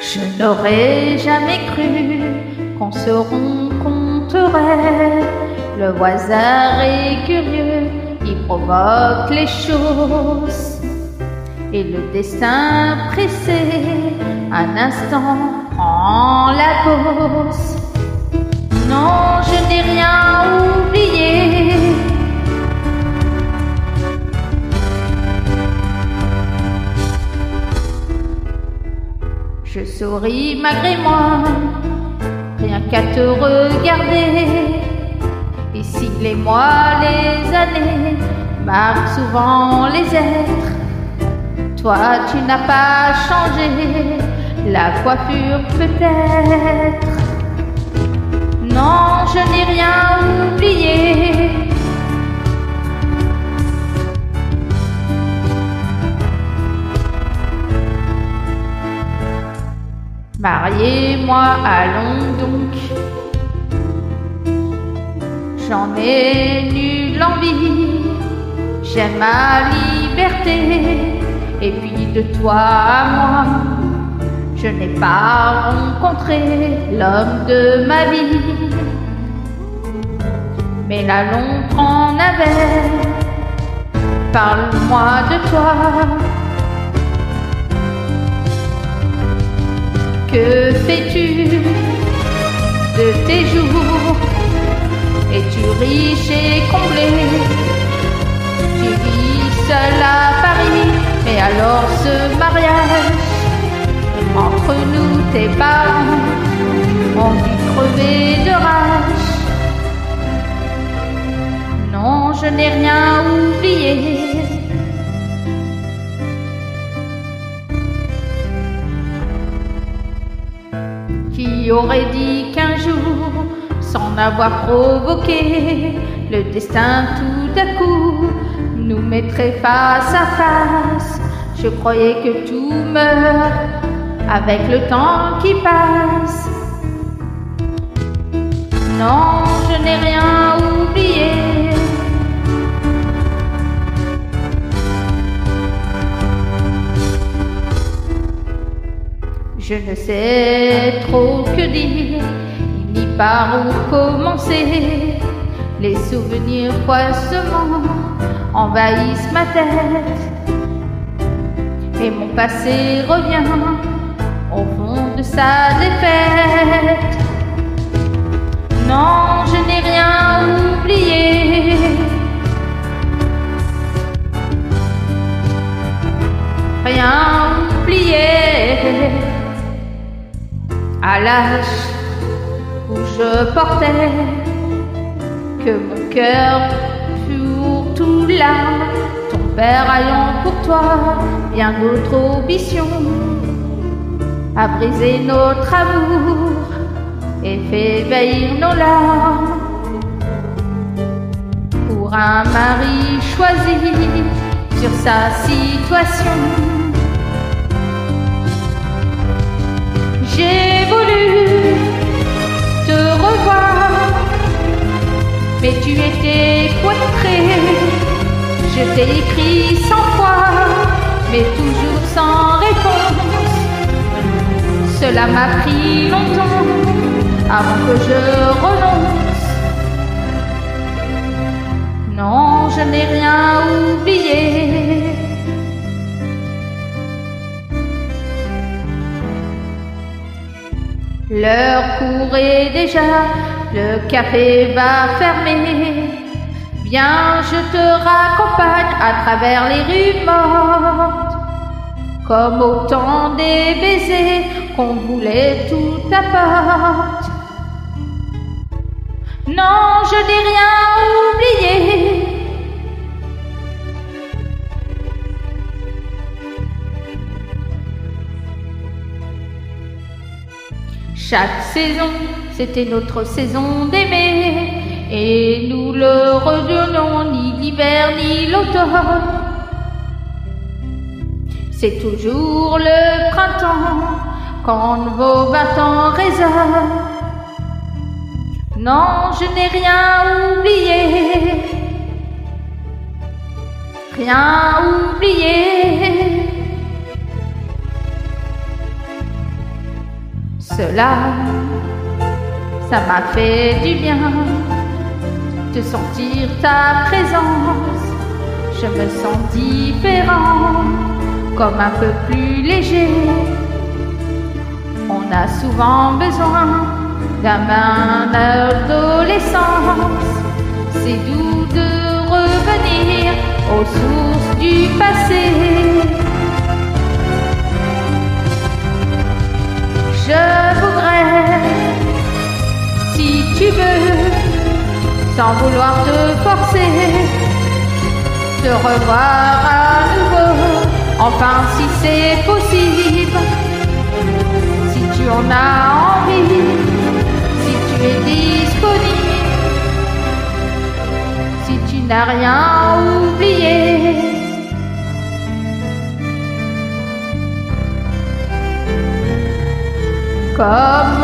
Je n'aurais jamais cru qu'on se rencontrerait. Le hasard est curieux, il provoque les choses. Et le destin pressé, un instant, prend la pause. Non, je n'ai rien oublié. Je souris malgré moi, rien qu'à te regarder. Ici les mois, les années marquent souvent les êtres. Toi tu n'as pas changé, la coiffure peut-être. Non, je n'ai rien oublié. Mariez-moi, allons donc. J'en ai nulle envie. J'aime ma liberté. Et puis de toi à moi, je n'ai pas rencontré l'homme de ma vie. Mais la longue en avait. Parle-moi de toi. Que fais-tu de tes jours? Es-tu riche et comblé? Tu vis seul à Paris, mais alors ce mariage, entre nous tes parents ont dû crever de rage. Non, je n'ai rien oublié. Qui aurait dit qu'un jour, sans avoir provoqué, le destin tout à coup nous mettrait face à face? Je croyais que tout meurt avec le temps qui passe. Non, je n'ai rien oublié. Je ne sais trop que dire, ni par où commencer. Les souvenirs poissements envahissent ma tête. Et mon passé revient au fond de sa défaite. Non, je n'ai rien oublié. Rien oublié. À l'âge où je portais que mon cœur pour tout l'âme, ton père ayant pour toi bien d'autres ambitions, a brisé notre amour et fait faillir nos larmes. Pour un mari choisi sur sa situation, j'ai voulu te revoir, mais tu étais cloîtré. Je t'ai écrit 100 fois, mais toujours sans réponse. Cela m'a pris longtemps avant que je renonce. Non, je n'ai rien oublié. L'heure courait déjà, le café va fermer. Viens, je te raccompagne à travers les rues mortes, comme au temps des baisers qu'on voulait tout apporte. Non, je n'ai rien oublié. Chaque saison, c'était notre saison d'aimer, et nous le redonnons ni l'hiver ni l'automne. C'est toujours le printemps quand vos 20 ans résonnent. Non, je n'ai rien oublié. Rien oublié. cela, ça m'a fait du bien de sentir ta présence. Je me sens différent, comme un peu plus léger. On a souvent besoin d'un bain d'adolescence. C'est doux de revenir aux sources du passé. Je voudrais, si tu veux, sans vouloir te forcer, te revoir à nouveau, enfin si c'est possible. Si tu en as envie, si tu es disponible, si tu n'as rien oublié. Comme